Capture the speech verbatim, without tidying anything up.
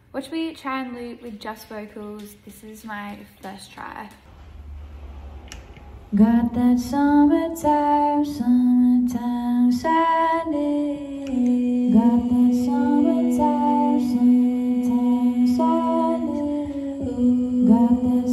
Watch me try and loop with just vocals. This is my first try. Got that summertime, summertime sadness. Got that summertime, summertime sadness. Got that